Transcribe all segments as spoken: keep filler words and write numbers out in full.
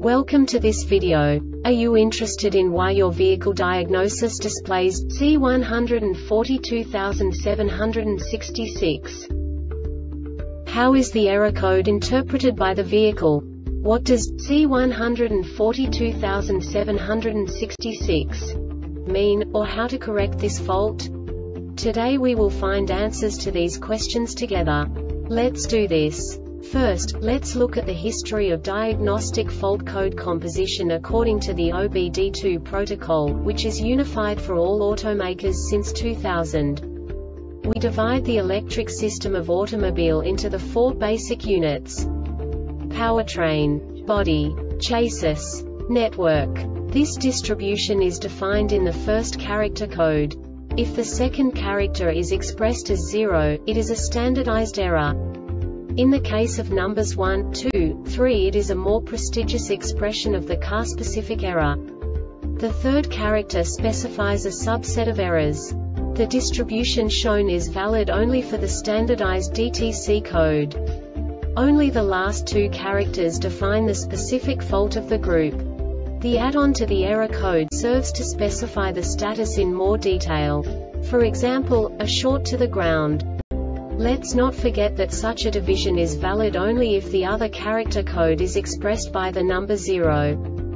Welcome to this video. Are you interested in why your vehicle diagnosis displays C one forty-two seven sixty-six? How is the error code interpreted by the vehicle? What does C one forty-two seven sixty-six mean, or how to correct this fault? Today we will find answers to these questions together. Let's do this. First, let's look at the history of diagnostic fault code composition according to the O B D two protocol, which is unified for all automakers since two thousand. We divide the electric system of automobile into the four basic units: powertrain, body, chassis, network. This distribution is defined in the first character code. If the second character is expressed as zero, it is a standardized error. In the case of numbers one, two, three, it is a more prestigious expression of the car-specific error. The third character specifies a subset of errors. The distribution shown is valid only for the standardized D T C code. Only the last two characters define the specific fault of the group. The add-on to the error code serves to specify the status in more detail. For example, a short to the ground. Let's not forget that such a division is valid only if the other character code is expressed by the number zero.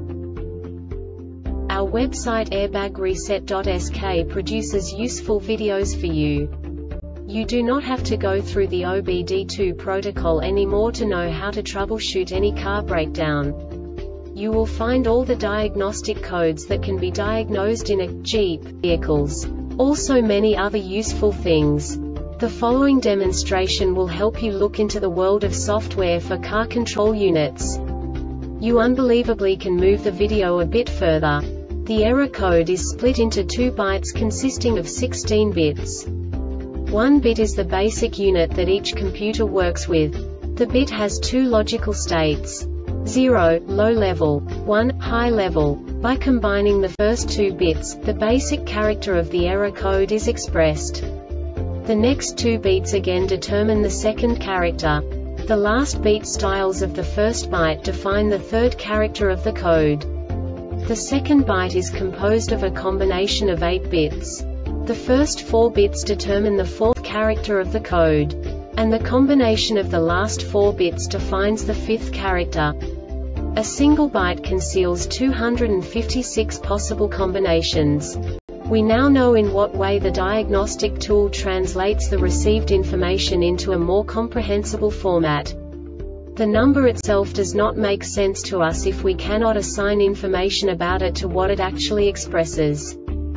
Our website airbag reset dot S K produces useful videos for you. You do not have to go through the O B D two protocol anymore to know how to troubleshoot any car breakdown. You will find all the diagnostic codes that can be diagnosed in a Jeep vehicles. Also many other useful things. The following demonstration will help you look into the world of software for car control units. You unbelievably can move the video a bit further. The error code is split into two bytes consisting of sixteen bits. One bit is the basic unit that each computer works with. The bit has two logical states: zero, low level, one, high level. By combining the first two bits, the basic character of the error code is expressed. The next two beats again determine the second character. The last beat styles of the first byte define the third character of the code. The second byte is composed of a combination of eight bits. The first four bits determine the fourth character of the code. And the combination of the last four bits defines the fifth character. A single byte conceals two hundred fifty-six possible combinations. We now know in what way the diagnostic tool translates the received information into a more comprehensible format. The number itself does not make sense to us if we cannot assign information about it to what it actually expresses.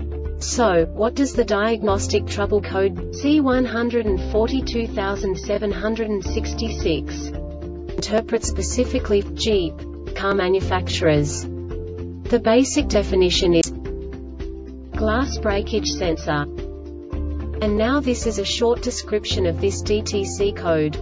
So, what does the diagnostic trouble code C one forty-two seven sixty-six interpret specifically for Jeep car manufacturers? The basic definition is glass breakage sensor. And now this is a short description of this D T C code.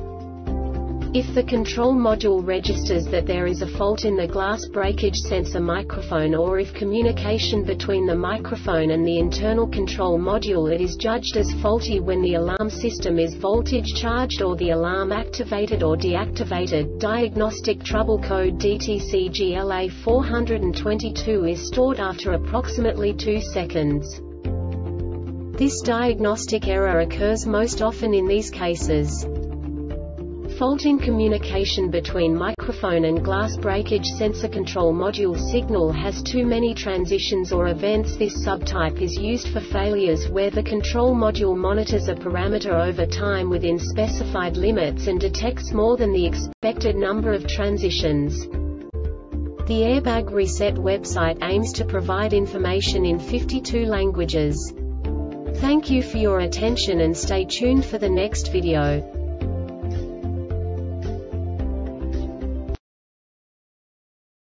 If the control module registers that there is a fault in the glass breakage sensor microphone, or if communication between the microphone and the internal control module it is judged as faulty when the alarm system is voltage charged or the alarm activated or deactivated, diagnostic trouble code D T C G L A four twenty-two is stored after approximately two seconds. This diagnostic error occurs most often in these cases: fault in communication between microphone and glass breakage sensor control module signal has too many transitions or events. This subtype is used for failures where the control module monitors a parameter over time within specified limits and detects more than the expected number of transitions. The Airbag Reset website aims to provide information in fifty-two languages. Thank you for your attention and stay tuned for the next video.